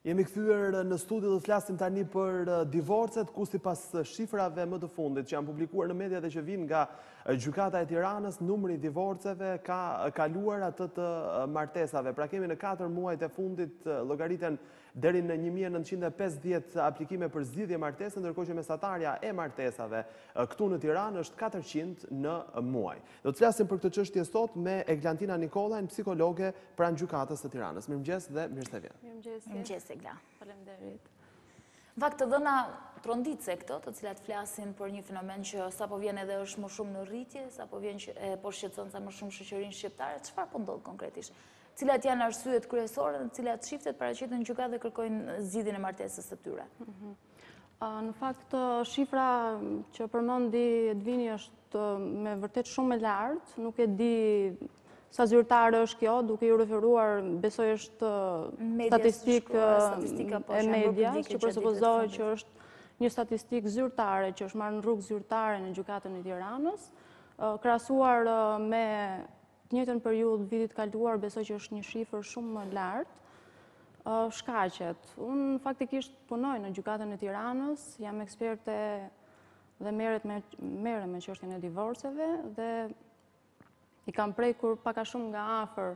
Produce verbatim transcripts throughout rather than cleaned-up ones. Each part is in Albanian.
Jemi kthyer në studio dhe flasim tani për divorcet, ku sipas shifrave më të fundit që janë publikuar në media dhe që vijnë nga Gjykata e Tiranës, numri i divorceve ka kaluar atë të martesave. Pra kemi në katër muajt e fundit llogariten deri në një mijë e nëntëqind e pesëdhjetë aplikime për zgjidhje martese, ndërkohë që mesatarja e martesave këtu në Tiranë është katërqind në muaj. Do të flasim për këtë çështje sot me Eglantina Nikollaj, psikologe pranë Gjykatës së Tiranës. Mirëmëngjes dhe mirë se vjen. Mirëmëngjes. Mirëmëngjes Egla. Faleminderit. Në fakt të dhëna tronditse këto, të cilat flasin për një fenomen që sapo vjen edhe është më shumë në rritje, sapo vjen që e po shqetëson sa më shumë shoqërinë shqiptare, çfarë po ndodh konkretisht? Cilat janë arsyet kryesore në të cilat shiftet paraqiten në gjykatë dhe kërkojnë zgjidhjen e martesës së tyre? Në fakt, shifra që përmendi Edvini është me vërtet shumë e lartë, nuk e di sa zyrtare është kjo, duke ju referuar, besoj është statistikë e media, që presupozohet që është një statistikë zyrtare, që është marrë në rrugë zyrtare në Gjykatën e Tiranës, krahasuar me të njëjtën periudhë vitit kaluar, besoj që është një shifër shumë më lartë. Shkaqet. Unë faktikisht punoj në Gjykatën e Tiranës, jam eksperte dhe merret me merrem me çështjen e divorceve dhe i kam prekur paka shumë nga afër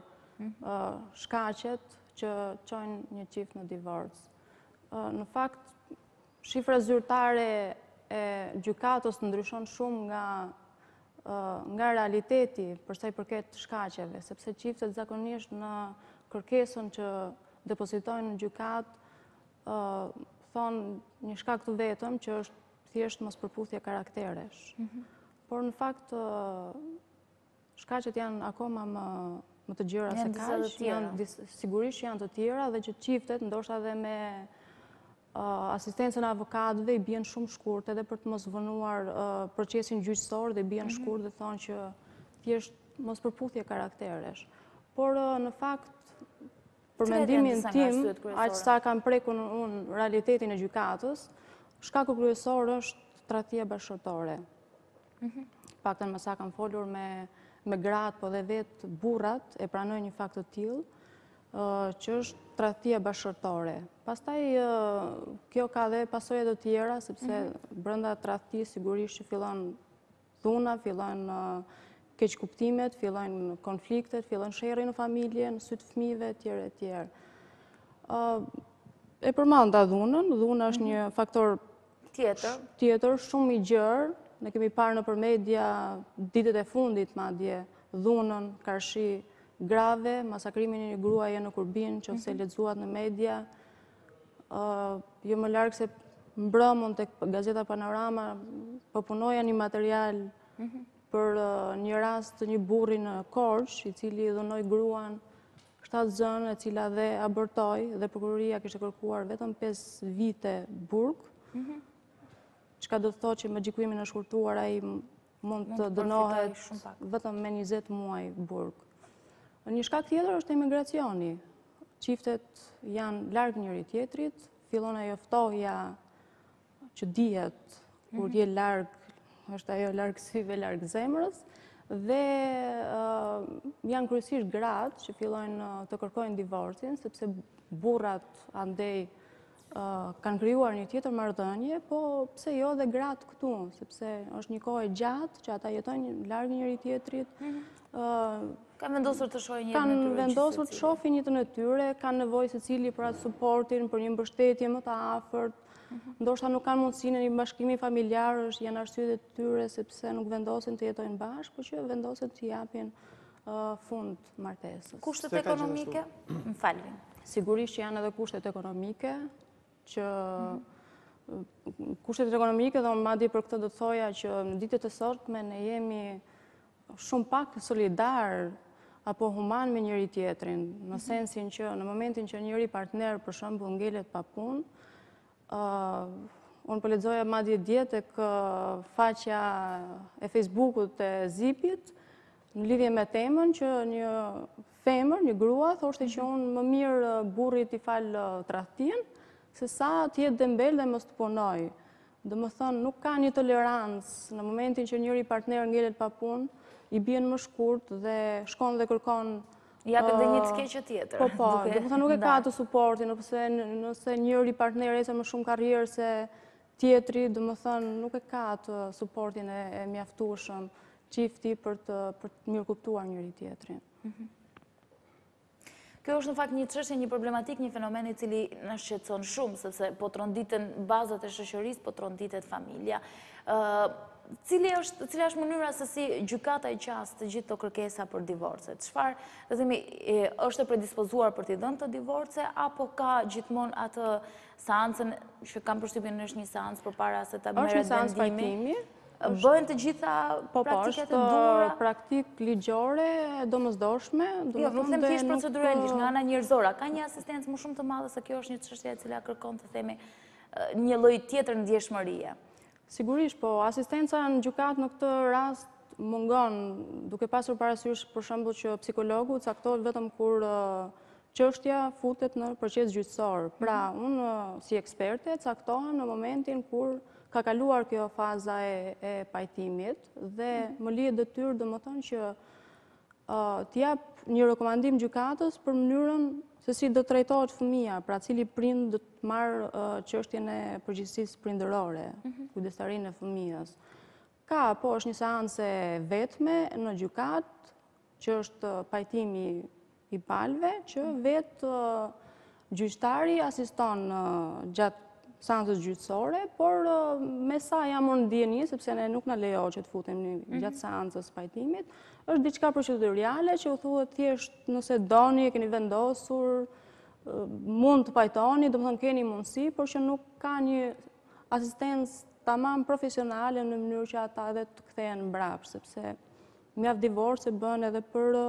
shkaqet që çojnë një çift në divorc. Në fakt, shifra zyrtare e gjykatës ndryshon shumë nga nga realiteti për sa i përket shkaqeve, sepse çiftet zakonisht në kërkesën që depozitojnë në gjykatë thonë një shkak të vetëm që është thjesht mospërputhje karakteresh. Por në fakt shkaqet janë akoma më, më të gjëra se kaq, janë sigurisht janë të tjera dhe që çiftet ndoshta edhe me uh, asistencën e avokatëve i bien shumë shkurt edhe për të mos vënuar uh, procesin gjyqësor dhe bien shkurt dhe thonë që thjesht mos përputhje karakteresh. Por uh, në fakt për mendimin tim, aq sa kam prekur unë realitetin e gjykatës, shkaku kryesor është tradhtia bashkëtorë. Paktën më sa kam folur me me gratë, po dhe vetë burrat e pranojnë një fakt të tillë, që është tradhtia bashkëtorë. Pastaj kjo ka dhe pasoja të tjera, sepse brenda tradhtisë sigurisht që fillon dhuna, fillon keqkuptimet, fillojnë konfliktet, fillon sherrri në familje, në sy të fëmijëve, etj, etj. E përmenda dhunën, dhuna është një faktor tjetër, tjetër shumë i gjerë. Ne kemi parë nëpër media ditët e fundit madje dhunën, karshi grave, masakrimin e një gruaje në Kurbin, që ose lexuat në media. Jo më larg se mbrëmën tek Gazeta Panorama po punoja një material për një rast të një burri në Korçë, i cili dhunoi gruan shtatë zënë, e cila dhe abortoi dhe prokuroria kishte kërkuar vetëm pesë vite burg. Çka do të thotë që me gjykimin e shkurtuar ai mund të dënohet vetëm me njëzet muaj burg. Një shkak tjetër është emigracioni. Çiftet janë larg njëri tjetrit, fillon ajo ftohja që dihet kur je larg, është ajo larg syve, larg zemrës, dhe janë kryesisht gratë që fillojnë të kërkojnë divorcin, sepse burrat andej kanë krijuar një tjetër marrëdhënie, po pse jo dhe gratë këtu, sepse është një kohë e gjatë që ata jetojnë larg njëri tjetrit. Kanë vendosur të shohin jetën e Kanë tyre. vendosur të shohin jetën e tyre, kanë nevojë secili për atë suportin, për një mbështetje më të afërt. Ndoshta nuk kanë mundësinë në një bashkimi familjar, është janë arsyet e tyre sepse nuk vendosen të jetojnë bashkë, por që vendosen të japin fund martesës. Kushtet ekonomike? M'falni. Sigurisht që janë edhe kushtet ekonomike, që kushtet ekonomike dhe madje për këtë do të thoja që në ditët e sotme ne jemi shumë pak solidar apo human me njëri tjetrin, në sensin që në momentin që njëri partner për shembull ngelet pa punë, unë po lexoja madje dje tek faqja e Facebookut e Zipit në lidhje me temën që një femër, një grua thoshte që unë më mirë burrit i fal tradhtin se sa të jetë dembel dhe mos të punoj. Domethënë nuk ka një tolerancë në momentin që njëri partner ngelet pa punë, i bien më shkurt dhe shkon dhe kërkon Japin dhe një të keqe tjetër. Po, po, do të thënë nuk e ka të suportin, nëse njëri partner e më shumë karrierë se tjetri, do më thënë nuk e ka të suportin e mjaftueshëm çifti për të mirë kuptuar njëri tjetrin. Kjo është në fakt një çështje, një problematik, një fenomen i cili na shqetëson shumë, sepse po tronditen bazat e shoqërisë, po tronditet familja. Cila është mënyra se si gjykata i qas të gjithë të kërkesa për divorce? Çfarë, do të themi, është e predispozuar për t'i dhënë të divorce, apo ka gjithmonë atë seancën që kam përshtypjen është një seancë përpara se ta merret vendimi? Është një seancë pajtimi. Bëhen të gjitha praktikat e duhura? Po, është praktik ligjore, domosdoshme. Jo, nuk them thjesht proceduralisht, nga ana njerëzore. Ka një asistencë më shumë të madhe se kjo është një çështje e cila kërkon të themi një lloj tjetër ndjeshmërie. Sigurisht, po, asistenca në gjykatë në këtë rast mungon, duke pasur parasysh për shembull që psikologu caktohet vetëm kur çështja futet në proces gjyqësor. Pra, unë si eksperte caktohem në momentin kur ka kaluar kjo faza e pajtimit dhe më lihet detyrë, domethënë që t'i jap një rekomandim gjykatës për mënyrën se si do trajtohet fëmia, pra cili prind do të marrë çështjen e përgjegjësisë prindërore, kujdestarinë e fëmijës. Ka, po, është një seancë vetme në gjykatë, që është pajtimi i palëve, që vetë gjyqtari asiston gjatë seancës gjyqësore, por me sa jam unë ndjeni, sepse ne nuk na lejohet që të futemi gjatë seancës pajtimit, është diçka procedurale që u thuhet thjesht nëse doni, e keni vendosur, mund të pajtoni, domethënë keni mundësi, por që nuk ka një asistencë tamam profesionale në mënyrë që ata edhe të kthehen mbrapsht, sepse mjaft divorce bën edhe për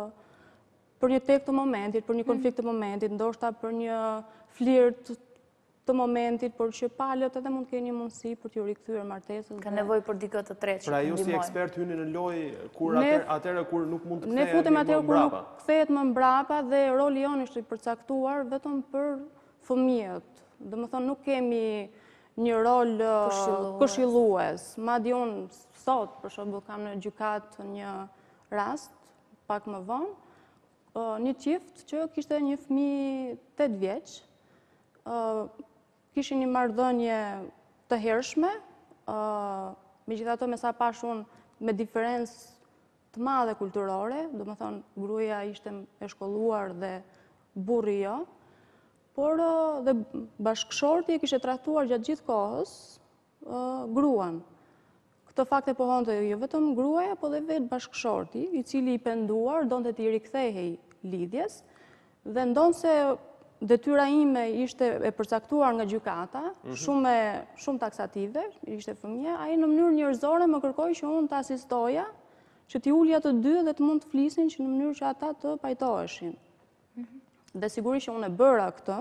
për një tek të momentit, për një konflikt të momentit, ndoshta për një flirt të momentit, por që palët edhe mund të keni mundësi për t'ju rikthyer martesës. Ka nevojë për dikë të tretë. Pra ju si ekspert hyni në lojë kur atëherë kur nuk mund të kthehet. Ne futem atëherë kur nuk kthehet më mbrapa dhe roli jon është i përcaktuar vetëm për fëmijët. Domethënë nuk kemi një rol këshillues. Madje unë sot, për shembull, kam në gjykatë një rast pak më vonë, një çift që kishte një fëmijë tetë vjeç, kishin një marrëdhënie të hershme, megjithatë me sa pash unë me diferencë të madhe kulturore, domethënë gruaja ishte e shkolluar dhe burri jo, por dhe bashkëshorti e kishte trajtuar gjatë gjithë kohës gruan. Këtë fakt e pohonte jo vetëm gruaja, po dhe vetë bashkëshorti, i cili i penduar donte t'i rikthehej lidhjes dhe ndonse detyra ime ishte e përcaktuar nga gjykata, shumë shumë taksative, ishte fëmia, ai në mënyrë njerëzore më kërkoi që unë të asistoja, që t'i ulja të dy dhe të mund të flisin që në mënyrë që ata të pajtoheshin. Dhe sigurisht që unë e bëra këtë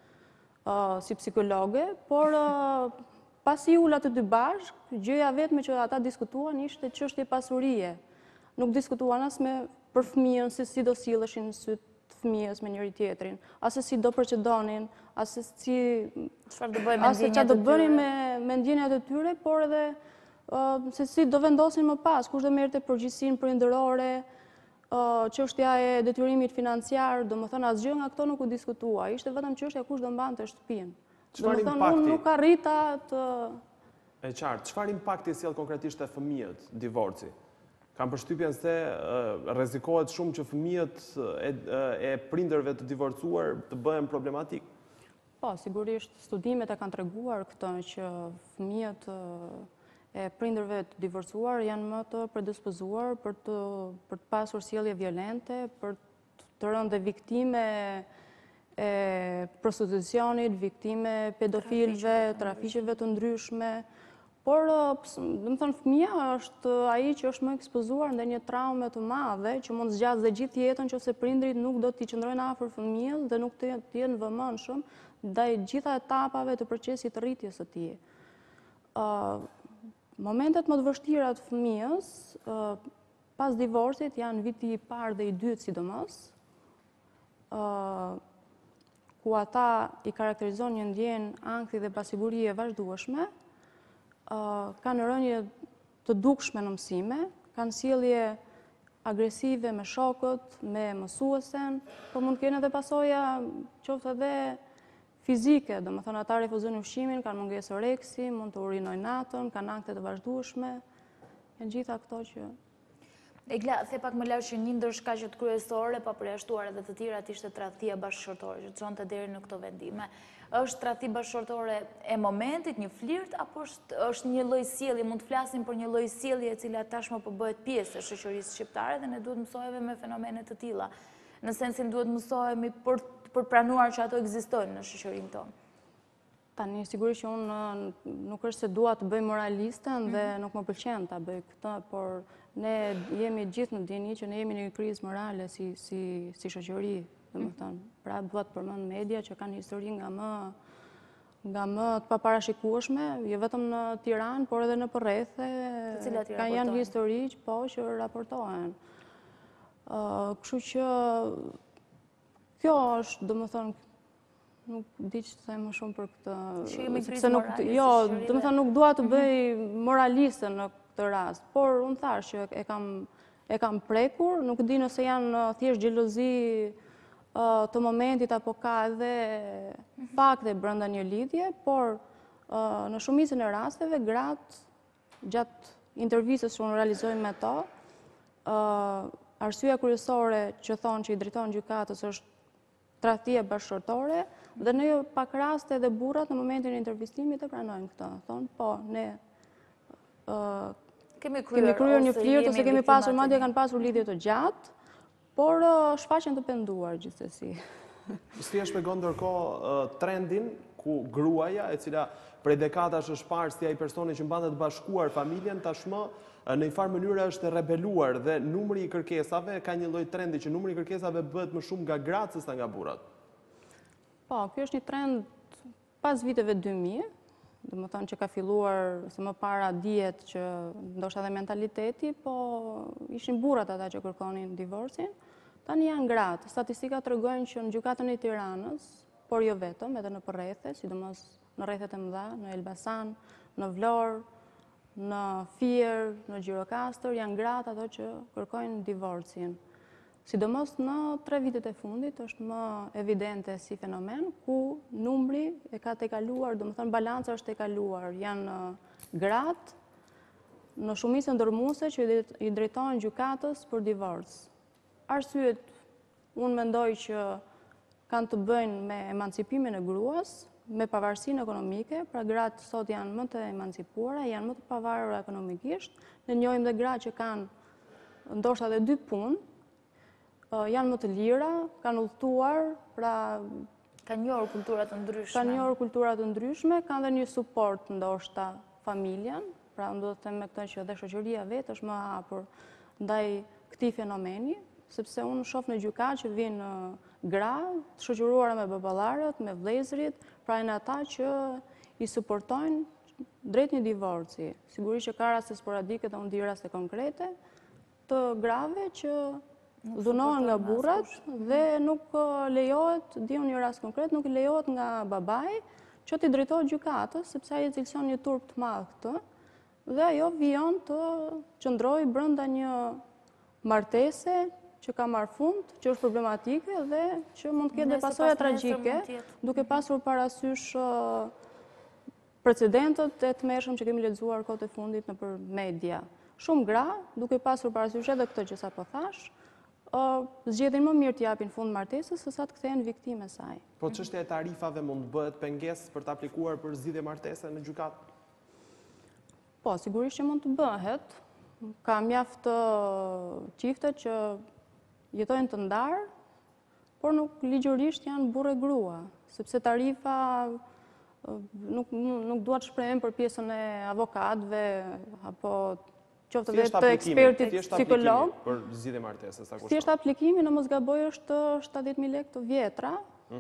si psikologe, por pasi ula të dy bashk, gjëja vetme që ata diskutuan ishte çështje pasurie. Nuk diskutuan as me për fëmijën se si do silleshin në syt fëmijës me njëri tjetrin, ase si do procedonin, ase si çfarë do bënin me ndjenjat e tyre, por edhe se si do vendosin më pas, kush do merrte përgjegjësinë prindërore, çështja e detyrimit financiar, domethënë asgjë nga këto nuk u diskutua, ishte vetëm çështja kush do mbante shtëpinë. Domethënë unë nuk arrita të E qartë, çfarë impakti sjell konkretisht te fëmijët divorci? Kam përshtypjen se rrezikohet shumë që fëmijët e prindërve të divorcuar të bëhen problematik. Po, sigurisht studimet e kanë treguar këtë që fëmijët e prindërve të divorcuar janë më të predispozuar për të për të pasur sjellje violente, për të rënë viktime e prostitucionit, viktime pedofilëve, trafiqeve të ndryshme. Por, do të thënë, fëmia është ai që është më ekspozuar ndaj një traume të madhe që mund zgjasë dhe gjithë jetën nëse prindrit nuk do t'i qëndrojnë afër fëmijës dhe nuk të jenë vëmendshëm ndaj gjitha etapave të procesit të rritjes së tij. Momentet më të vështira të fëmijës pas divorcit janë viti i parë dhe i dytë sidomos, ku ata i karakterizojnë një ndjenjë ankthi dhe pasigurie e vazhdueshme, kanë rënje të dukshme në mësime, kanë sjellje agresive me shokët, me mësuesen, por mund të kenë edhe pasoja qoftë edhe fizike, do më thënë ata refuzojnë ushqimin, kanë mungesë oreksi, mund të urinojnë natën, kanë akte të vazhdueshme, janë gjitha këto që... Egla, the pak më larg që një ndër shkaqet kryesore, pa përjashtuar edhe të tjerat, ishte tradhtia bashkëshortore, që çonte deri në këto vendime. Është tradhti bashkëshortore e momentit, një flirt, apo është, është një lloj sjellje, mund të flasim për një lloj sjellje e cila tashmë po bëhet pjesë e shoqërisë shqiptare dhe ne duhet mësohemi me fenomene të tilla. Në sensin duhet mësohemi për për pranuar që ato ekzistojnë në shoqërinë tonë. Tani, sigurisht që unë nuk është se dua të bëj moralistën dhe nuk më pëlqen ta bëj këtë, por ne jemi gjithë në dini që ne jemi në një krizë morale si, si, si shoqëri, domethënë. Pra dua të përmend media që kanë histori nga më nga më të paparashikueshme, jo vetëm në Tiranë, por edhe në përrethë, kanë janë histori që po që raportohen. Uh, kështu që kjo është, domethënë, nuk di që të them më shumë për këtë. Sepse nuk, jo, domethënë nuk dua të bëj moraliste në këtë rast, por unë thash që e kam e kam prekur, nuk di nëse janë thjesht xhelozi uh, të momentit apo ka edhe fakte brenda një lidhje, por uh, në shumicën e rasteve gratë gjatë intervistës që unë realizoj me to, uh, arsyeja kryesore që thonë që i drejton gjykatës është tradhtia bashkëshortore, dhe në jo pak raste edhe burrat në momentin e intervistimit e pranojnë këtë. Thonë, po, ne uh, kemi kryer, kemi kryer një flirt ose kemi pasur, madje kanë pasur lidhje të gjatë, por uh, shfaqen të penduar gjithsesi. Si e shpjegon ndërkohë uh, trendin ku gruaja, e cila prej dekadash është parë si ai personi që mban të bashkuar familjen, tashmë në një farë mënyrë është rebeluar dhe numri i kërkesave ka një lloj trendi që numri i kërkesave bëhet më shumë nga gratë sesa nga burrat. Po, kjo është një trend pas viteve dy mijë, domethënë që ka filluar se më para dihet që ndoshta edhe mentaliteti, po ishin burrat ata që kërkonin divorcin. Tani janë gratë. Statistikat tregojnë që në gjykatën e Tiranës, por jo vetëm, edhe në përrethë, sidomos në rrethet e mëdha, në Elbasan, në Vlorë, në Fier, në Gjirokastër, janë gratë ato që kërkojnë divorcin. Sidomos në tre vitet e fundit është më evidente si fenomen, ku numri e ka tejkaluar, domethënë balanca është tejkaluar. Janë gratë në shumicën ndërmuese që i drejtohen gjykatës për divorc. Arsyet, unë mendoj që kanë të bëjnë me emancipimin e gruas, me pavarësinë ekonomike, pra gratë sot janë më të emancipuara, janë më të pavarura ekonomikisht, ne njohim dhe gratë që kanë ndoshta edhe dy punë, janë më të lira, kanë udhëtuar, pra kanë njohur kultura të ndryshme. Kanë njohur kultura të ndryshme, kanë dhe një suport ndoshta familjen, pra unë do të them me këtë që edhe shoqëria vetë është më hapur ndaj këtij fenomeni, sepse unë shoh në gjykatë që vinë gra, të shoqëruara me baballarët, me vëllezërit, pra janë ata që i suportojnë drejt një divorci. Sigurisht që ka raste sporadike dhe unë di raste konkrete të grave që dhunohen nga burrat dhe nuk lejohet, di unë një rast konkret, nuk lejohet nga babai që t'i drejtohet gjykatës, sepse ai e cilëson një turp të madh këtë, dhe ajo vijon të qëndrojë brenda një martese që ka marrë fund, që është problematike dhe që mund të ketë dhe pasoja tragjike, duke pasur parasysh precedentët e tmerrshëm që kemi lexuar kohët e fundit nëpër media. Shumë gra, duke pasur parasysh edhe këtë që sapo thash, zgjedhin më mirë të japin fund martesës se sa të kthehen viktime saj. Po çështja e tarifave mund të bëhet pengesë për të aplikuar për zgjidhje martese në gjykatë? Po, sigurisht që mund të bëhet. Ka mjaft çifte që jetojnë të ndarë, por nuk ligjërisht janë burrë e grua, sepse tarifa nuk, nuk dua të shprehem për pjesën e avokatëve, apo qoftë edhe të ekspertit psikolog. Për zgjidhje martese, sa kushton? Thjesht aplikimi, në mos gaboj, është shtatëdhjetë mijë lekë të vjetra.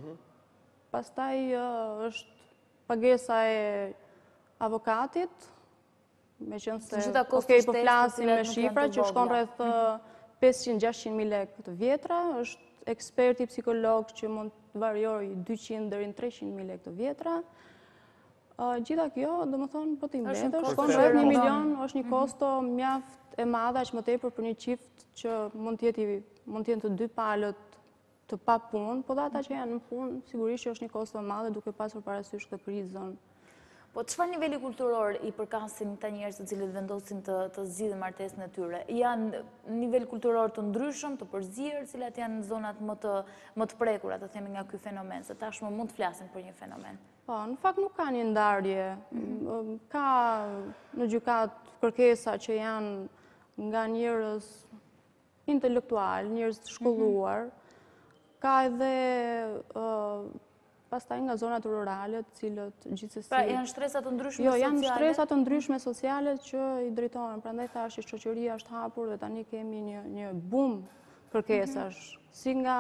Pastaj është pagesa e avokatit, meqense okay, po flasim me shifra që shkon rreth pesëqind gjashtëqind mijë lekë të vjetra, është eksperti psikolog që mund të varjojë dyqind deri në treqind mijë lekë të vjetra. Gjitha kjo, domethënë, po të mbledhësh, shkon rreth një milion, është një kosto mjaft e madhe, aq më tepër për një qift që mund të jenë të dy palët të pa punë, po dhe ata që janë në punë, sigurisht që është një kosto e madhe duke pasur parasysh këtë krizën. Po çfarë niveli kulturor i përkasin këta njerëz të cilët vendosin të, të zgjidhin martesën e tyre? Janë nivel kulturor të ndryshëm, të përzier, cilat janë zonat më të më të prekura, të themi, nga ky fenomen, se tashmë mund të flasim për një fenomen. Po, në fakt nuk ka një ndarje. Mm-hmm. Ka në gjykatë kërkesa që janë nga njerëz intelektual, njerëz të shkolluar. Mm-hmm. Ka edhe uh, pastaj nga zonat rurale, të cilët gjithsesi... Pra janë shtresat të ndryshme jo, sociale? Jo, janë shtresat të ndryshme sociale që i drejtohen. Prandaj thash që shoqëria është hapur dhe tani kemi një, një bum kërkesash, mm-hmm. si nga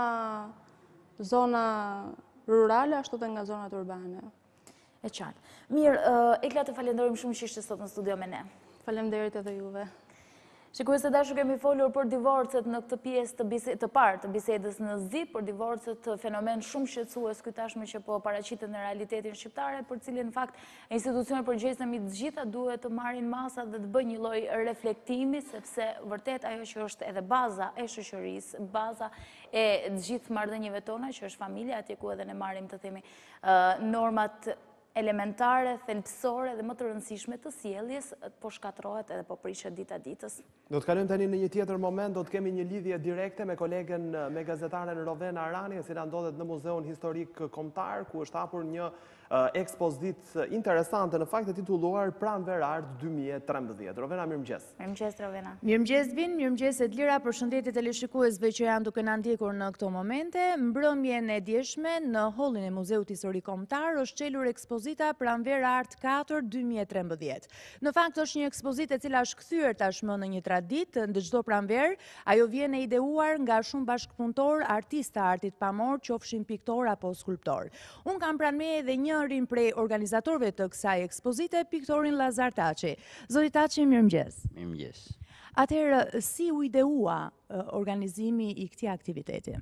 zona rurale, ashtu dhe nga zonat urbane. E qartë. Mirë, uh, Egla, të falenderojmë shumë që ishte sot në studio me ne. Faleminderit edhe juve. Shikues të dashur, kemi folur për divorcet në këtë pjesë të, bise, të parë të bisedës në zi, për divorcet fenomen shumë shqetësues ky tashmë që po paraqitet në realitetin shqiptare, për cilin në fakt institucionet përgjegjëse mbi të gjitha duhet të marrin masa dhe të bëjnë një lloj reflektimi, sepse vërtet ajo që është edhe baza e shoqërisë, baza e të gjithë marrëdhënieve tona, që është familja, atje ku edhe ne marrim të themi uh, normat elementare, thelbësore dhe më të rëndësishme të sjelljes, po shkatërrohet edhe po prishet dita ditës. Do të kalojmë tani në një tjetër moment, do të kemi një lidhje direkte me kolegen, me gazetaren Rovena Arani, e cila ndodhet në Muzeun Historik Kombëtar, ku është hapur një uh, ekspozitë interesante, në fakt e titulluar Pranver Art dy mijë e trembëdhjetë. Rovena, mirëmëngjes. Mirëmëngjes, Rovena. Mirëmëngjes Vin, mirëmëngjes e të lira, përshëndetje teleshikuesve që janë duke na ndjekur në këto momente. Mbrëmjen e djeshme në hollin e Muzeut Historik Kombëtar është çelur ekspozita Pranver Art katër dy mijë e trembëdhjetë. Në fakt është një ekspozitë e cila është kthyer tashmë në një traditë në çdo pranver. Ajo vjen e ideuar nga shumë bashkëpunëtor, artistë të artit pamor, qofshin piktor apo skulptor. Un kam pranë me edhe njërin prej organizatorëve të kësaj ekspozite, piktorin Lazar Taçi. Zoti Taçi, mirëmëngjes. Mirëmëngjes. Atëherë, si u ideua uh, organizimi i këtij aktiviteti?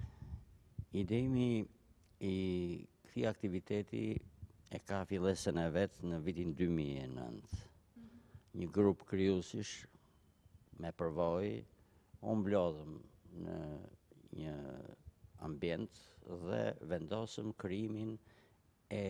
Ideimi i këtij aktiviteti e ka fillesën e vetë në vitin dy mijë e nëntë. Një grup krijuesish me përvojë u mblodhëm në një ambient dhe vendosëm krijimin e,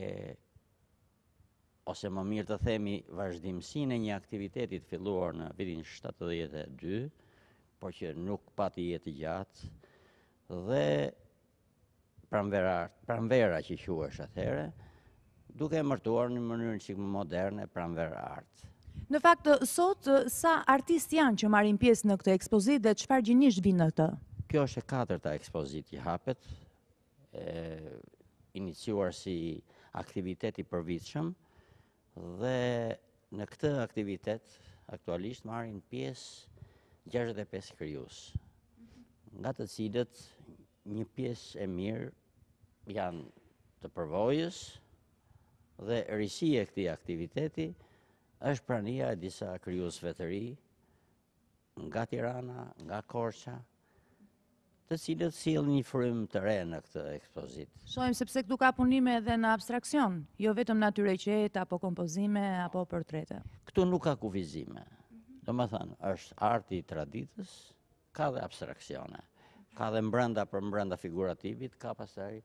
ose më mirë të themi vazhdimsinë e një aktiviteti të filluar në vitin shtatëdhjetë e dy, por që nuk pati jetë gjatë, dhe pranvera, pranvera që quhesh atëherë, duke emërtuar në mënyrë çik më moderne Pranver Art. Në fakt, sot, sa artistë janë që marrin pjesë në këtë ekspozitë dhe çfarë gjinisht vijnë në këtë? Kjo është e katërta ekspozitë që hapet, e, iniciuar si aktivitet i përvitshëm, dhe në këtë aktivitet aktualisht marrin pjesë gjashtëdhjetë e pesë krijues, nga të cilët një pjesë e mirë janë të përvojës, dhe risia e këtij aktiviteti është prania e disa krijuesve të ri nga Tirana, nga Korça, të cilët sjellin një frym të re në këtë ekspozitë. Shohim sepse këtu ka punime edhe në abstraksion, jo vetëm natyre qetë apo kompozime apo portrete. Këtu nuk ka kufizime. Domethënë, është arti i traditës, ka dhe abstraksione. Ka dhe mbrenda për mbrenda figurativit, ka pastaj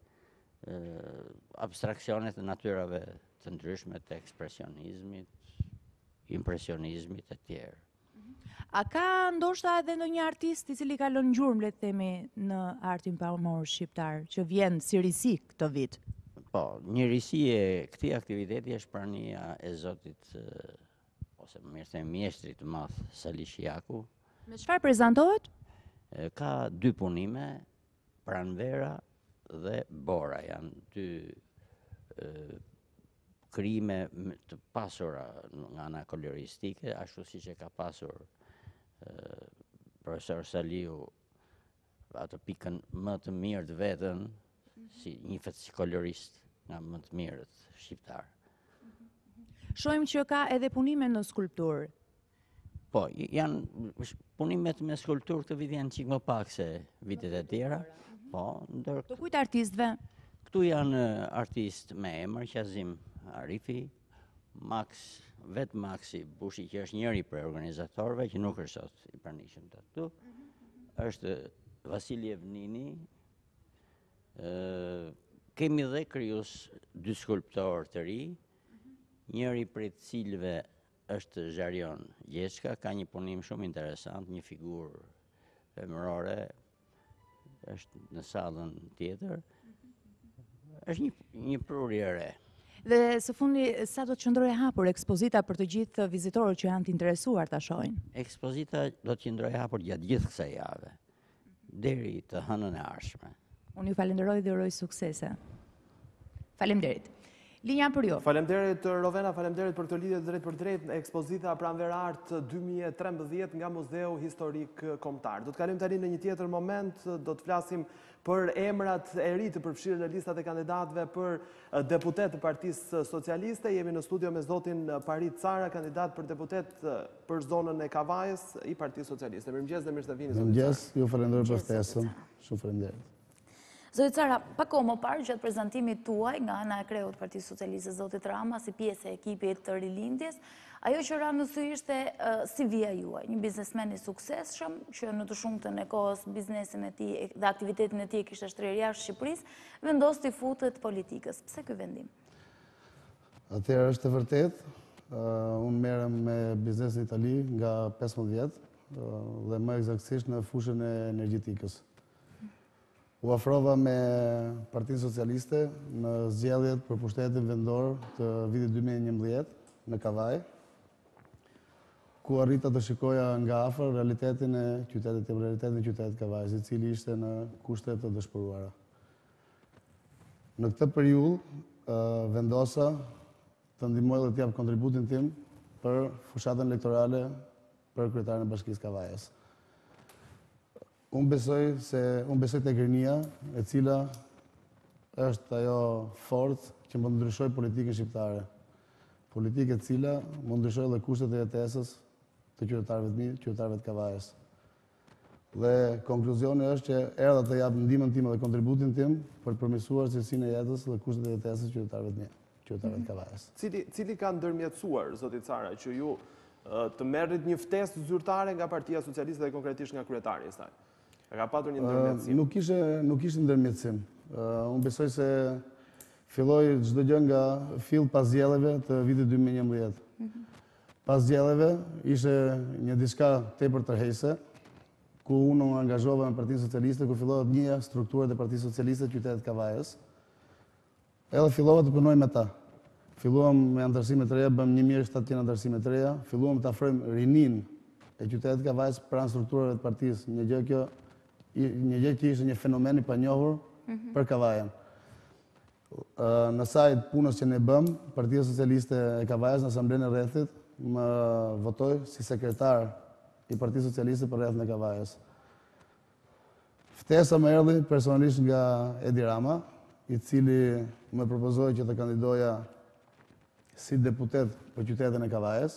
abstraksionet e natyrave të ndryshme, të ekspresionizmit, impresionizmit e tjerë. A ka ndoshta edhe ndonjë artist i cili ka lënë gjurmë, le të themi, në artin pamor shqiptar, që vjen si risi këtë vit? Po, një risi e këtij aktiviteti është prania e zotit, ose më mirë them mjeshtrit të madh Sali Shiaku. Me çfarë prezantohet? Ka dy punime, Pranvera dhe Bora, janë dy e, krime të pasura nga ana koloristike, ashtu siç e ka pasur e, profesor Saliu atë pikën më të mirë të vetën, si njihet si kolorist nga më të mirët shqiptar. Shohim që ka edhe punime në skulpturë. Po, janë punimet me skulpturë këtë vit janë çik më pak se vitet e tjera. Po, ndër Të kujt artistëve? këtu janë artistë me emër, Qazim Arifi, Max, vetë Maxi Bushi, që është njëri për organizatorëve, që nuk është sot i pranishëm të këtu, është Vasiljev Nini, kemi dhe kryus dy skulptorë të ri, njëri për të cilëve është Zharion Gjeshka, ka një punim shumë interesant, një figurë femërore, është në sallën tjetër, është një, një prurje e re. Dhe së fundi, sa do të qëndrojë hapur ekspozita për të gjithë vizitorët që janë të interesuar ta shohin? Ekspozita do të qëndrojë hapur gjatë gjithë kësaj jave, deri të hënën e ardhshme. Unë ju falenderoj dhe uroj suksese. Faleminderit. Linja për ju. Faleminderit Rovena, faleminderit për të lidhje drejt për drejt në ekspozita Pranver Art dy mijë e trembëdhjetë nga Muzeu Historik Kombëtar. Do të kalim tani në një tjetër moment, do të flasim për emrat e ri të përfshirë në listat e kandidatëve për deputet të Partisë Socialiste. Jemi në studio me zotin Parid Cara, kandidat për deputet për zonën e Kavajës i Partisë Socialiste. Mirëmëngjes dhe mirë se vini. Mirëmëngjes, ju falenderoj për ftesën. Shumë faleminderit. Zoti Cara, pak kohë më parë gjatë prezantimit tuaj nga ana e kreut Partisë Socialiste zotit Rama si pjesë e ekipit të rilindjes, ajo që ra në sy ishte uh, si vija juaj, një biznesmen i suksesshëm që në të shumtën e kohës biznesin e tij dhe aktivitetin e tij kishte shtrirë jashtë Shqipërisë, vendos të futet politikës. Pse ky vendim? Atëherë është e vërtetë, uh, unë merrem me biznesin itali nga pesëmbëdhjetë vjet uh, dhe më eksaktësisht në fushën e energjetikës. U afrova me Partinë Socialiste në zgjedhjet për pushtetin vendor të vitit dy mijë e njëmbëdhjetë në Kavaj, ku arrita të shikoja nga afër realitetin e qytetit tim, realitetin e qytetit Kavajës, i cili ishte në kushte të dëshpëruara. Në këtë periudhë vendosa të ndihmoj dhe të jap kontributin tim për fushatën elektorale për kryetarin e Bashkisë Kavajës. Unë besoj se unë besoj tek rinia, e cila është ajo forcë që mund ndryshoj politikën shqiptare. Politikë e cila mund ndryshoj dhe kushtet e jetesës të qytetarëve të mi, qytetarëve të Kavajës. Dhe konkluzioni është që erdha të jap ndihmën time dhe kontributin tim për të përmirësuar cilësinë e jetës dhe kushtet e jetesës të qytetarëve të mi, qytetarëve të Kavajës. Cili, cili ka ndërmjetësuar, zoti Cara, që ju të merrit një ftesë zyrtare nga Partia Socialiste dhe konkretisht nga kryetari i saj? Ka patur një ndërmjetësim? Nuk ishte, nuk ishte ndërmjetësim. Unë besoj se filloi çdo gjë nga fill pas zgjedhjeve të vitit dy mijë e njëmbëdhjetë. Pas zgjedhjeve ishte një diçka tepër tërheqëse, ku unë u angazhova me Partinë Socialiste, ku fillova të njihja strukturat e Partisë Socialiste të qytetit Kavajës. Edhe fillova të punoj me ta. Filluam me anëtarësime të reja, bëm një mijë e shtatëqind anëtarësime të reja, filluam të afrojmë rinin e qytetit Kavajës pranë strukturave të partisë, një gjë kjo një gjë që ishte një fenomen i panjohur për Kavajën. Në sajt punës që ne bëm, Partia Socialiste e Kavajës në Asamblenë e Rrethit më votoi si sekretar i Partisë Socialiste për rrethën e Kavajës. Ftesa më erdhi personalisht nga Edi Rama, i cili më propozoi që të kandidoja si deputet për qytetin e Kavajës.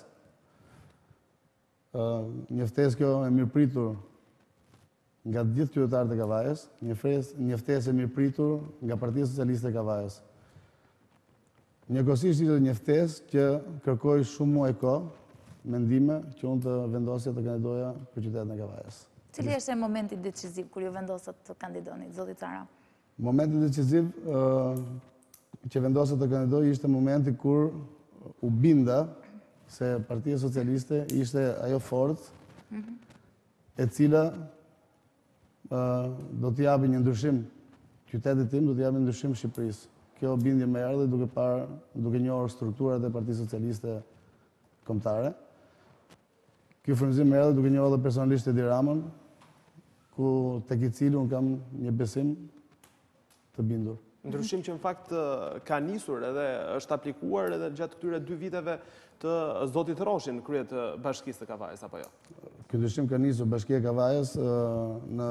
Një ftesë kjo e mirëpritur nga të gjithë qytetarët e Kavajës, një ftesë e mirëpritur nga Partia Socialiste e Kavajës. Njëkohësisht ishte një ftesë që kërkoi shumë muaj kohë, mendime që unë të vendosja të kandidoja për qytetin e Kavajës. Cili është momenti decisiv kur ju vendosët të kandidoni, zoti Cara? Momenti decisiv që vendosja të kandidoj ishte momenti kur u binda se Partia Socialiste ishte ajo forcë e cila do të japi një ndryshim qytetit tim, do të japi një ndryshim Shqipërisë. Kjo bindje më erdhi duke parë, duke njohur strukturat e Partisë Socialiste Kombëtare. Ky frymëzim më erdhi duke njohur edhe personalisht Edi Ramën, ku tek i cili un kam një besim të bindur. Ndryshim që në fakt ka nisur edhe është aplikuar edhe gjatë këtyre dy viteve të zotit Roshin krye të Bashkisë të Kavajës, apo jo? Ky ndryshim ka nisur Bashkia e Kavajës në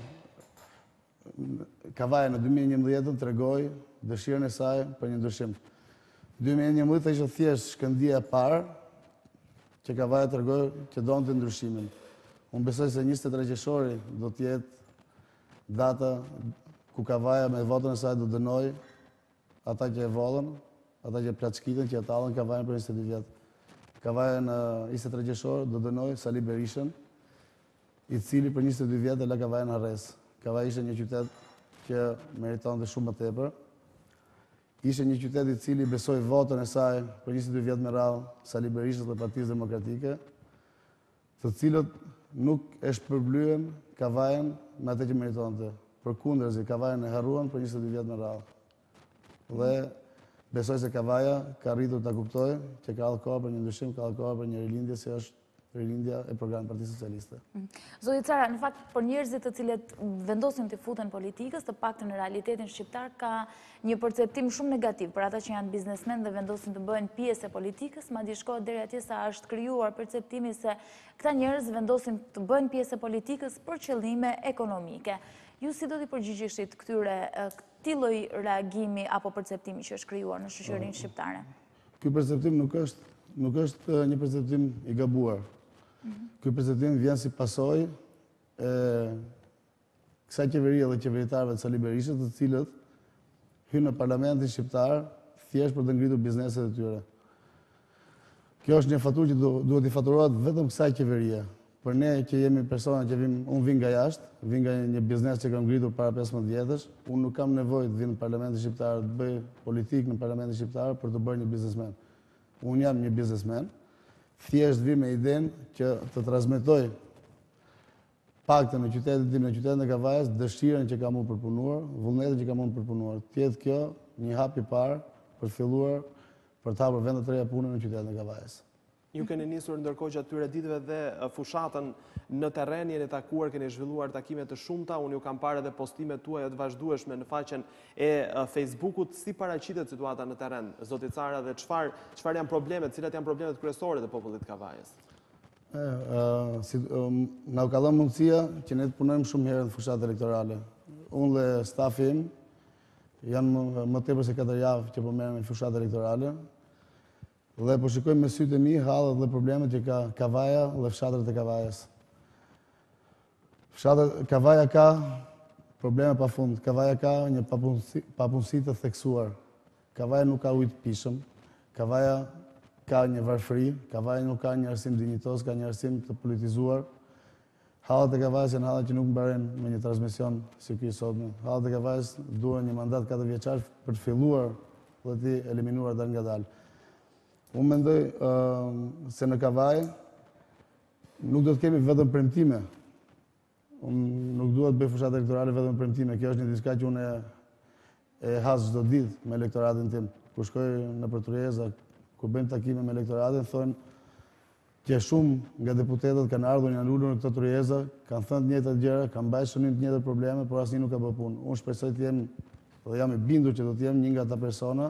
Kavaja në dy mijë e njëmbëdhjetë tregoi dëshirën e saj për një ndryshim. dy mijë e njëmbëdhjetë ishte thjesht shkëndija e parë që Kavaja tregoi që donte ndryshimin. Unë besoj se njëzet e tre qershori do të jetë data ku Kavaja me votën e saj do dënoj ata që e vollën ata që plaçkitën, që atallën Kavajën për njëzet e dy vjetë. Kavajën në njëzet e tre qershor do dënoi Sali Berishën, i cili për njëzet e dy vjetë e la Kavajën arrest. Kavaja ishte një qytet që meritonte shumë më tepër. Ishte një qytet i cili besoi votën e saj për njëzet e dy vjetë me radhë Sali Berishës dhe Partisë Demokratike, të cilët nuk e shpërblyen Kavajën me atë që meritonte. Përkundërzi, Kavajën e harruan për njëzet e dy vjetë me radhë. Dhe besoj se Kavaja ka rritur të kuptoj që ka ardhur koha për një ndryshim, ka ardhur koha për një rilindje, se është rilindja e programit Partisë Socialiste. Zoti Cara, në fakt për njerëzit të cilët vendosin të futen politikës, të paktën në realitetin shqiptar ka një perceptim shumë negativ për ata që janë biznesmen dhe vendosin të bëhen pjesë e politikës, madje shkohet deri atje sa është krijuar perceptimi se këta njerëz vendosin të bëhen pjesë e politikës për qëllime ekonomike. Ju si do t'i përgjigjeshit këtyre këtij lloji reagimi apo perceptimi që është krijuar në shoqërinë shqiptare? Ky perceptim nuk është nuk është një perceptim i gabuar. Ky perceptim vjen si pasojë e kësaj qeverie dhe qeveritarëve të Sali Berishës, të cilët hynë në parlamentin shqiptar thjesht për të ngritur bizneset e tyre. Kjo është një faturë që duhet i faturohet vetëm kësaj qeverie. Për ne që jemi persona që vim, unë vim nga jashtë, vim nga një biznes që kam ngritur para pesëmbëdhjetë vjetësh, unë nuk kam nevojë të vim në parlamentin shqiptar, të bëj politikë në parlamentin shqiptar për të bërë një biznesmen. Unë jam një biznesmen, thjesht vim me idenë që të transmetoj paktën në qytetin tim, në qytetin e Kavajës, dëshirën që kam unë përpunuar, vullnetin që kam unë përpunuar. Tjetë kjo një hap i parë për të filluar për të hapur vende të reja pune në qytetin e Kavajës. Ju keni nisur ndërkohë gjatë këtyre ditëve dhe fushatën në terren, jeni takuar, keni zhvilluar takime të shumta, unë ju kam parë edhe postimet tuaja të vazhdueshme në faqen e Facebookut. Si paraqitet situata në terren, zoti Cara, dhe çfarë çfarë janë problemet, cilat janë problemet kryesore të popullit të Kavajës? Na u ka dhënë mundësia që ne të punojmë shumë herë në fushatë elektorale. Unë dhe stafi im janë më tepër se katër javë që po merrem në fushatë elektorale. Dhe po shikojmë me sytë e mi hallet dhe problemet që ka Kavaja dhe fshatrat e Kavajës. Kavaja ka probleme pa fund. Kavaja ka një papunësi të theksuar. Kavaja nuk ka ujë të pishëm. Kavaja ka një varfëri. Kavaja nuk ka një arsim dinjitos, ka një arsim të politizuar. Hallet e Kavajës janë hallet që nuk mbaren me një transmision si ky sotme. Hallet e Kavajës duan një mandat katër vjeçar për të filluar dhe të eliminuar dal nga dal. Unë mendoj se në Kavaj nuk do të kemi vetëm premtime. Unë nuk duhet të bëj fushatë elektorale vetëm premtime. Kjo është një diçka që unë e has çdo ditë me elektoratin tim. Kur shkoj në Tiranes, kur bëjmë takime me elektoratin, thonë që shumë nga deputetët kanë ardhur, janë ulur në këto Tiranes, kanë thënë të njëjtat gjëra, kanë mbajtur shënim të njëjtat probleme, por asnjë nuk ka bërë punë. Unë shpresoj të jem dhe jam i bindur që do të jem një nga ata persona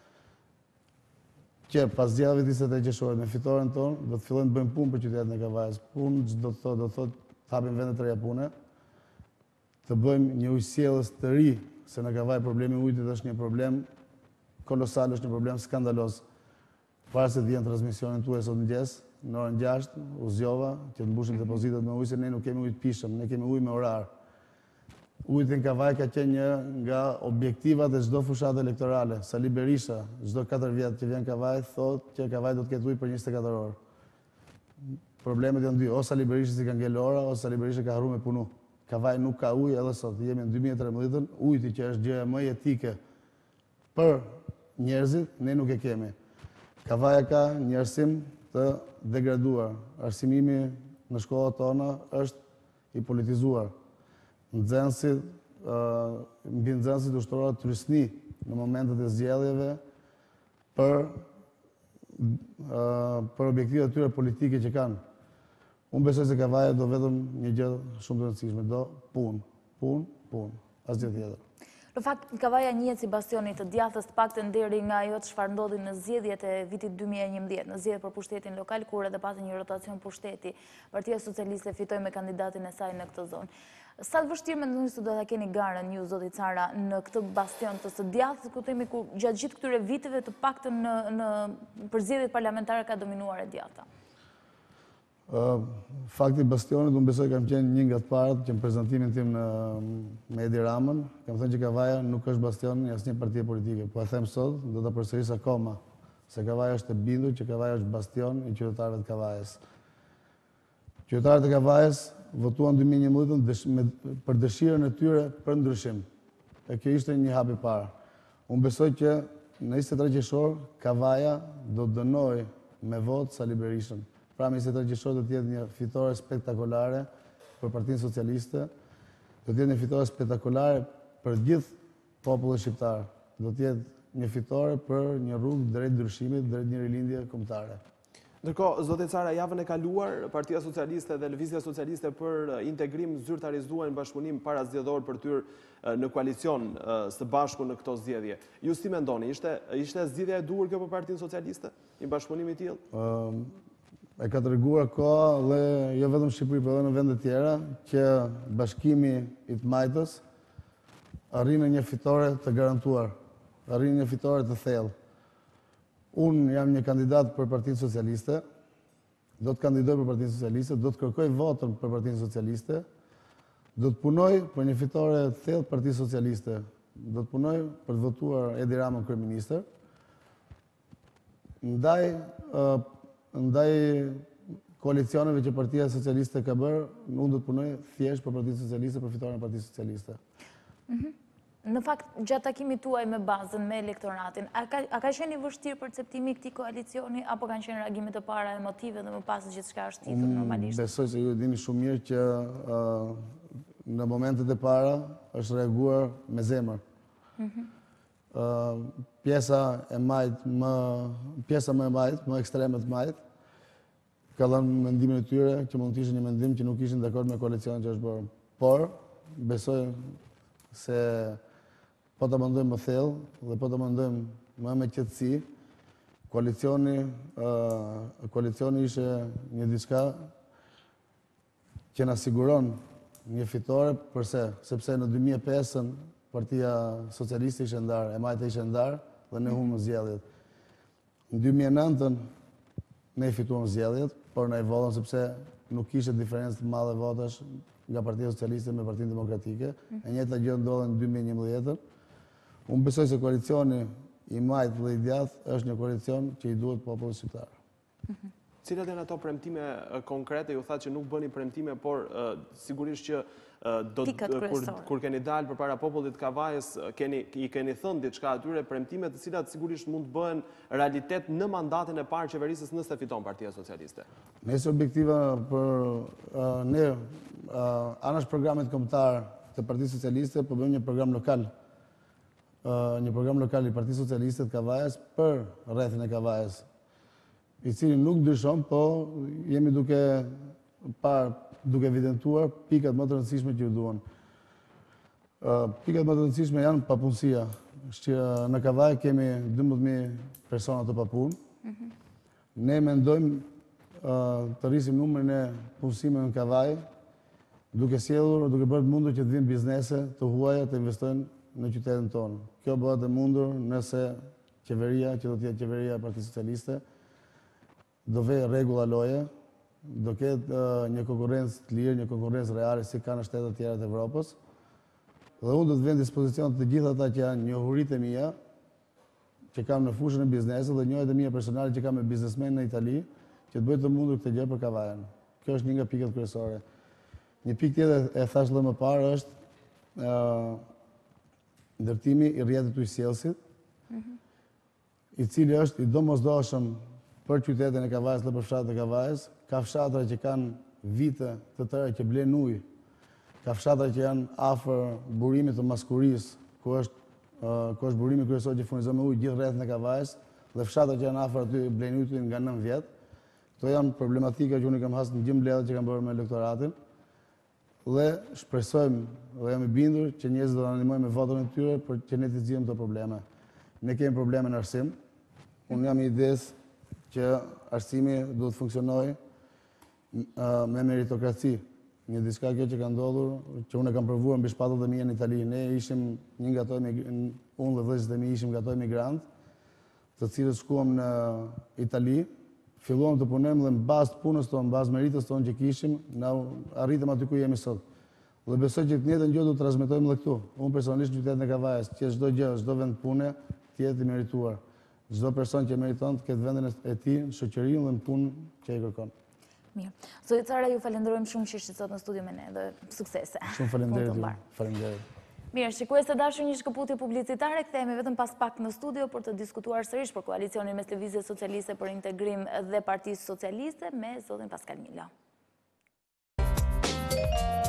që pas zgjedhjeve të njëzet e tre qershorit me fitoren tonë, do të fillojmë të bëjmë punë për qytetin e Kavajës. Punë do të thotë, do të thotë të hapim vende të reja pune, të bëjmë një ujësjellës të ri, se në Kavaj problemi i ujit është një problem kolosal, është një problem skandaloz. Para se të vjen transmisionin tuaj sot mëngjes, në orën gjashtë, u zgjova që të mbushim depozitat me ujë, se ne nuk kemi ujë të pishëm, ne kemi ujë me orar. Ujit në Kavaj ka qenë një nga objektivat e çdo fushate elektorale. Sali Berisha, çdo katër vjet që vjen Kavaj, thotë që Kavaj do të ketë ujë për njëzet e katër orë. Problemet janë dy, o Sali Berisha si ka ngel ora, o Sali Berisha ka harruar me punu. Kavaj nuk ka ujë edhe sot. Jemi në dy mijë e trembëdhjetë, ujiti që është gjëja më jetike për njerëzit, ne nuk e kemi. Kavaja ka një arsim të degraduar. Arsimimi në shkollat tona është i politizuar. Nxënësit, mbi nxënësit ushtrohet trysni në momentet e zgjedhjeve për për objektivat e tyre politike që kanë. Unë besoj se Kavaja do vetëm një gjë shumë të rëndësishme, do punë, punë, punë, asgjë tjetër. Në fakt, Kavaja njihet si bastioni të djathtas të paktën deri nga ajo çfarë ndodhi në zgjedhjet e vitit dy mijë e njëmbëdhjetë, në zgjedhjet për pushtetin lokal, kur edhe pati një rotacion pushteti. Partia Socialiste fitoi me kandidatin e saj në këtë zonë. Sa të vështirë mendoni se do ta keni garën ju, zoti Cara, në këtë bastion të së djathtë, ku themi ku gjatë gjithë këtyre viteve të paktën në në përzgjedhjet parlamentare ka dominuar e djathta? Fakti bastionit, unë besoj kam qenë një nga të parët që në prezentimin tim në me Edi Ramën, kam thënë që Kavaja nuk është bastion një asnjë partie politike, po e them sot, do ta përsëris akoma, se Kavaja është e bindur që Kavaja është bastion i qytetarëve të Kavajës. Qytetarët e Kavajës votuan dy mijë e njëmbëdhjetë për dëshirën e tyre për ndryshim. E kjo ishte një hap i parë. Unë besoj që në njëzet e tre qershor Kavaja do të dënoj me votë Sali Berishën. Pra me njëzet e tre qershor do të jetë një fitore spektakolare për Partinë Socialiste, do të jetë një fitore spektakolare për gjithë popullin shqiptar. Do të jetë një fitore për një rrugë drejt ndryshimit, drejt një rilindje kombëtare. Ndërkohë, zotë Cara, javën e kaluar, Partia Socialiste dhe Lëvizja Socialiste për integrim zyrtarizuan bashkëpunim parazgjedhor për tyrë në koalicion së bashku në këto zgjedhje. Ju si mendoni, ishte ishte zgjedhja e duhur kjo për Partinë Socialiste, i bashkëpunimi i tillë? E ka treguar koha dhe jo vetëm në Shqipëri, por edhe në vende tjera, që bashkimi i të majtës arrin një fitore të garantuar, arrin një fitore të thellë. Unë jam një kandidat për Partinë Socialiste, do të kandidoj për Partinë Socialiste, do të kërkoj votën për Partinë Socialiste, do të punoj për një fitore të thellë Partinë Socialiste, do të punoj për të votuar Edi Ramën kryeministër, ndaj ndaj koalicioneve që Partia Socialiste ka bërë, unë do të punoj thjesht për Partinë Socialiste, për fitoren e Partisë Socialiste. Në fakt, gjatë takimit tuaj me bazën, me elektoratin, a ka qenë i vështirë perceptimi këtij koalicioni, apo kanë qenë reagimet e para emotive dhe më pas gjithçka është titur normalisht? Besoj se ju dini shumë mirë që në momentet e para është reaguar me zemër. Pjesa e majt më pjesa më e majt, më ekstreme të majt, ka dhënë mendimin e tyre që mund të ishte një mendim që nuk ishin dakord me koalicionin që është bërë. Por besoj se po ta mendojmë më thellë dhe po ta mendojmë më me qetësi, koalicioni koalicioni ishte një diçka që na siguron një fitore, përse? Sepse në dy mijë e pesë Partia Socialiste ishte ndarë, e majta ishte ndarë dhe ne humbëm zgjedhjet. Në dy mijë e nëntë ne fituam zgjedhjet, por ne vollëm sepse nuk kishte diferencë të madhe votash nga Partia Socialiste me Partinë Demokratike. E njëjta gjë ndodhi në dy mijë e njëmbëdhjetë. Unë besoj se koalicioni i majt dhe i djathtë është një koalicion që i duhet popullit shqiptar. Cilat janë ato premtime konkrete? Ju thatë që nuk bëni premtime, por sigurisht që kur keni dalë përpara popullit Kavajës, i keni thënë diçka atyre, premtime të cilat sigurisht mund të bëhen realitet në mandatin e parë qeverisës nëse fiton Partia Socialiste. Nëse objektiva për ne anash programit kombëtar të Partisë Socialiste, po bëjmë një program lokal. Një program lokal i Partisë Socialiste të Kavajës për rrethin e Kavajës, i cili nuk ndryshon, po jemi duke par duke evidentuar pikat më të rëndësishme që ju duan. Pikat më të rëndësishme janë papunësia. Në Kavaj kemi dymbëdhjetë mijë persona të papunë. Ne mendojmë të rrisim numrin e punësimeve në Kavaj, duke sjellur, duke bërë të mundur që të vinë biznese të huaja të investojnë në qytetin tonë. Kjo bëhet e mundur nëse qeveria, që do të jetë qeveria e Partisë Socialiste, do vë rregulla loje, do ketë një konkurrencë të lirë, një konkurrencë reale si ka në shtetet tjera të Evropës. Dhe unë do të vend dispozicion të gjithë ata që janë njohuritë e mia, që kam në fushën e biznesit dhe njohuritë e mia personale që kam me biznesmen në Itali, që të bëjë të mundur këtë gjë për Kavajën. Kjo është një nga pikat kryesore. Një pikë tjetër e thash edhe më parë është ndërtimi i rrjetit të ujësjellësit, i cili është i domosdoshëm për qytetin e Kavajës dhe për fshatet e Kavajës. Ka fshatra që kanë vite të tëra që blen ujë, ka fshatra që janë afër burimit të Maskurisë, ku është ku është burimi kryesor që furnizon me ujë gjithë rrethin e Kavajës, dhe fshatra që janë afër aty blen ujë nga nëntë vjet. Këto janë problematika që unë kam hasur në gjithë mbledhjet që kam bërë me elektoratin. Dhe shpresojmë dhe jam i bindur që njerëzit do të na ndihmojnë me votën e tyre për që ne të zgjidhim këto probleme. Ne kemi probleme në arsim. Unë jam i idesë që arsimi duhet të funksionojë me meritokraci. Një diçka kjo që ka ndodhur, që unë e kam provuar mbi shpatullat e mia në Itali. Ne ishim një nga ato, unë dhe vëllezërit e mi ishim nga ato emigrantë, të cilët shkuam në Itali, filluam të punojmë dhe në bazë të punës tonë, në bazë meritës tonë që kishim, na arritëm aty ku jemi sot. Dhe besoj që të njëjtën gjë do të transmetojmë edhe këtu. Unë personalisht në qytetin e Kavajës, që çdo gjë, çdo vend pune të jetë i merituar. Çdo person që meriton të ketë vendin e tij në shoqërinë dhe në punën që ai kërkon. Mirë. Zoti Cara, ju falenderojmë shumë që ishit sot në studio me ne dhe suksese. Shumë faleminderit. Faleminderit. Mirë, shikues të dashur, një shkëputje publicitare, kthehemi vetëm pas pak në studio për të diskutuar sërish për koalicionin mes Lëvizjes Socialiste për Integrim dhe Partisë Socialiste me zotin Pascal Milo.